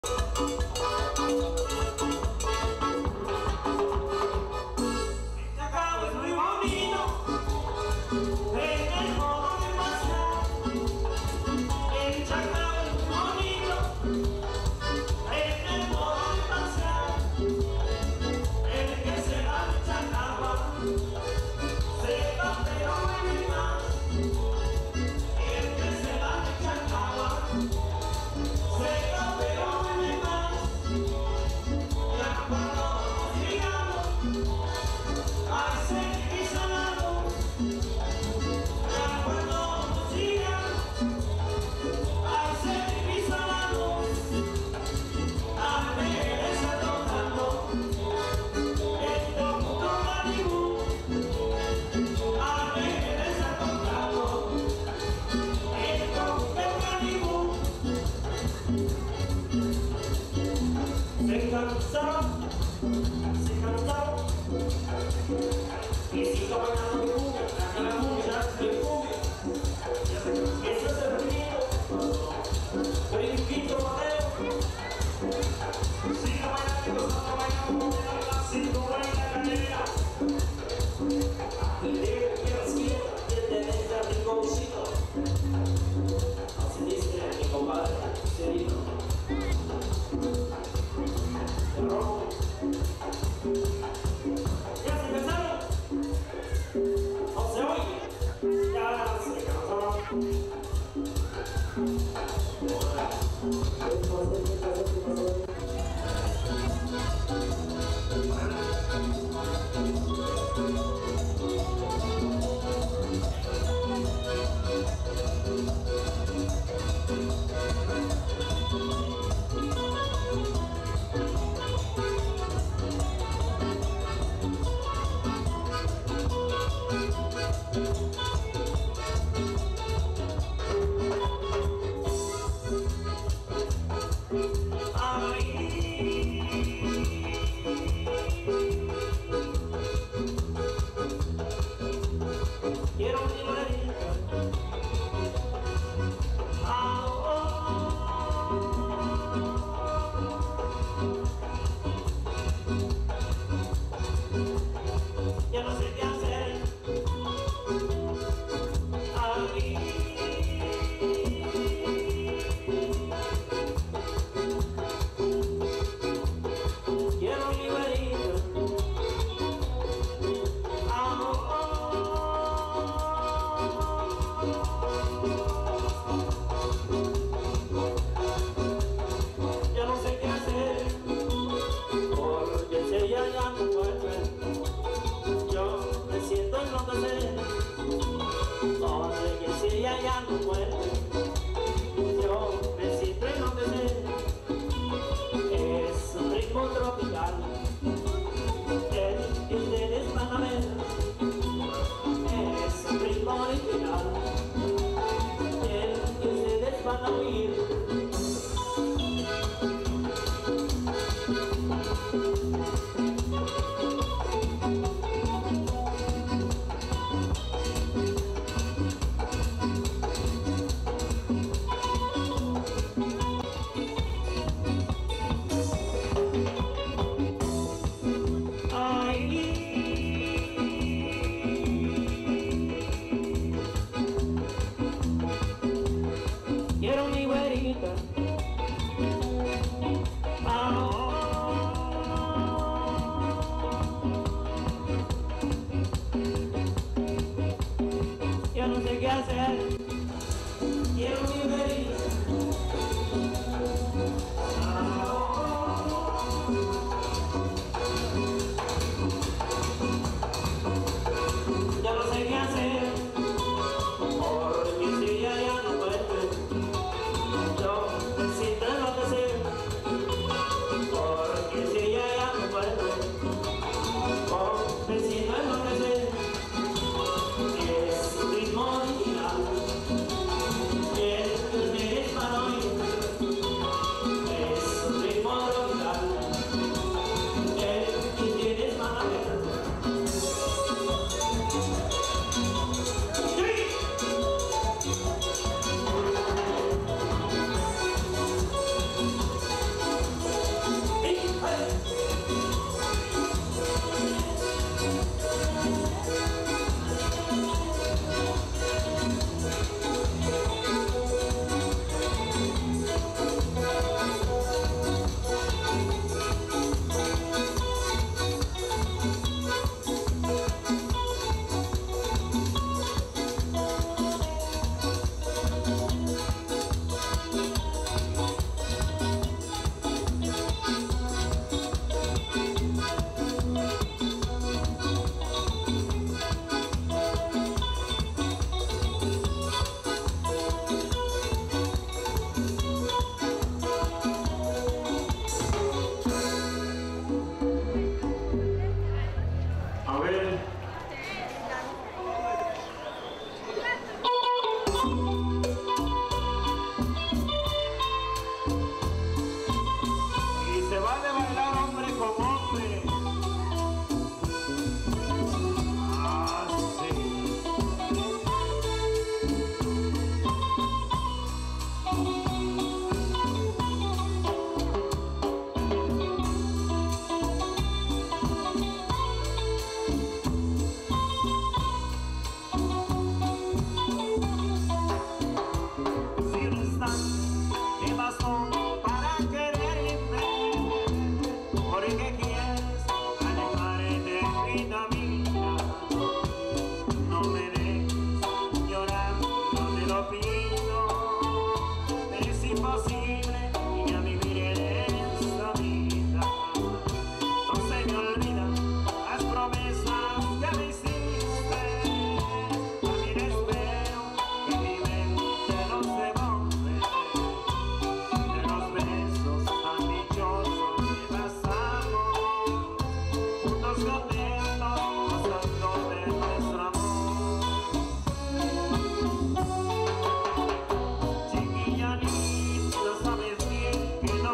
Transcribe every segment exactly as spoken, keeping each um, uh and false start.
Se cansaron, se cansaron y sigo bailando mi cumbia, la la cumbia, mi cumbia. Ese es el ritmo, brinquito Mateo. Sigo bailando, sigo bailando, sigo bailando la y de que quieras quiero, que te deja mi cosito. Así dice mi compadre, Serino. ¿Ya se cansaron?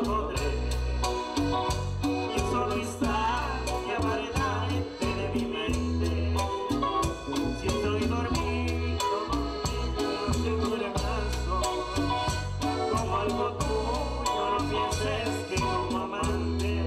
podré. Y solo está y apartarte de mi mente. Si estoy dormido, tengo el brazo como algo tuyo, no pienses que como amante.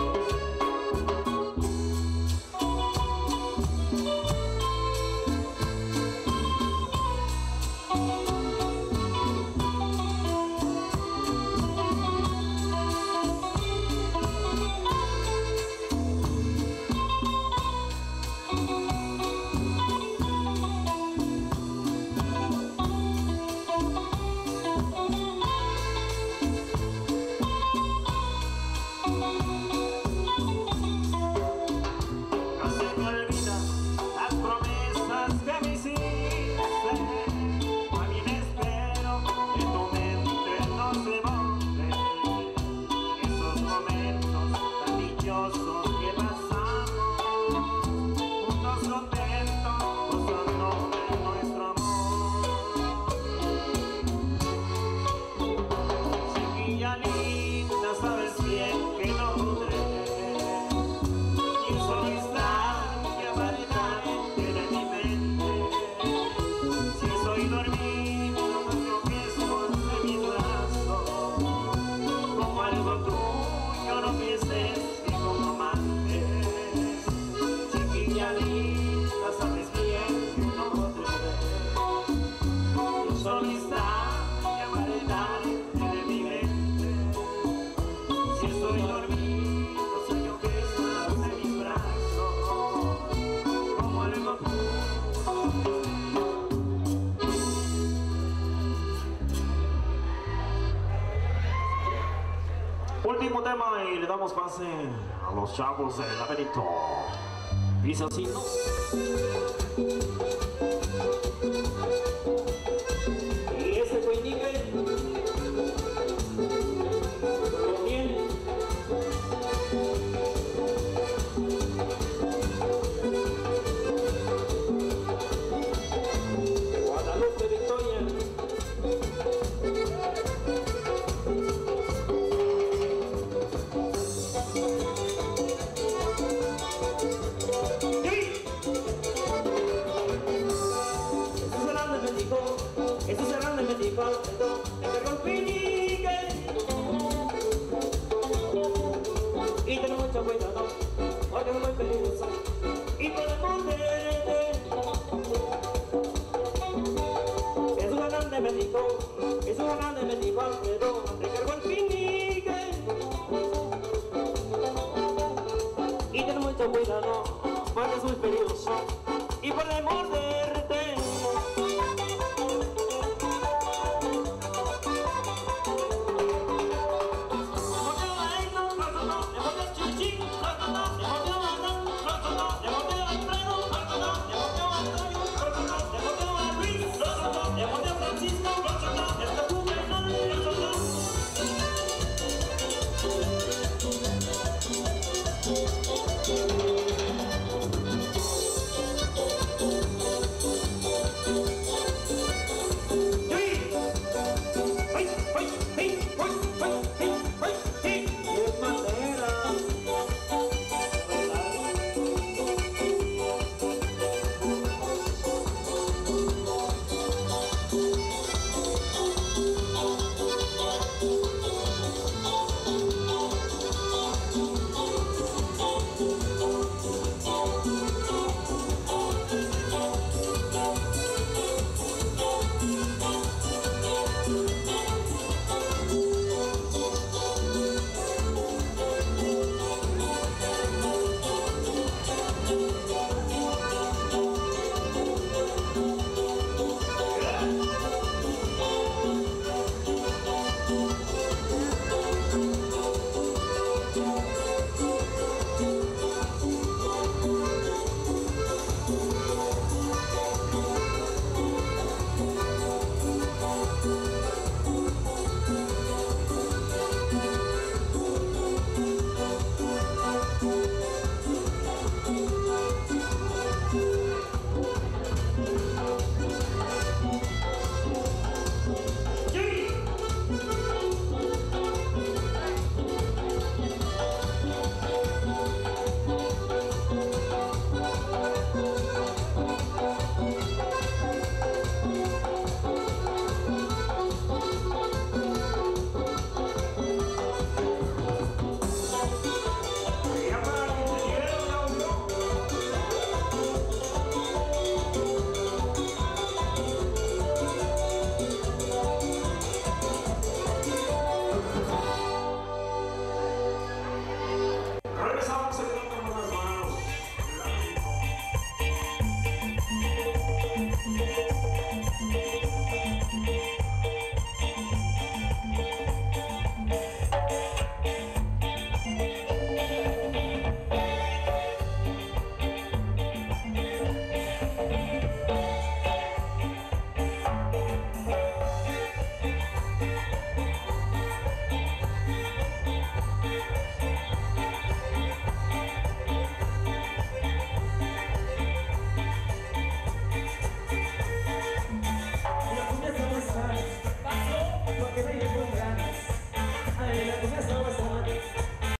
Último tema y le damos pase a los chavos del laberinto. Dice así, ¿no? Y este coinique lo tiene. Guadalupe Victoria. Esto se grande me dijo, esto me cargó el pinique. Y tengo mucho cuidado, porque es muy peligroso y puede morderte. Esto se grande me dijo, esto se grande me dijo, Alfredo, me cargó el pinique. Y tengo mucho cuidado, porque es muy peligroso y puede morderte. que se llevó.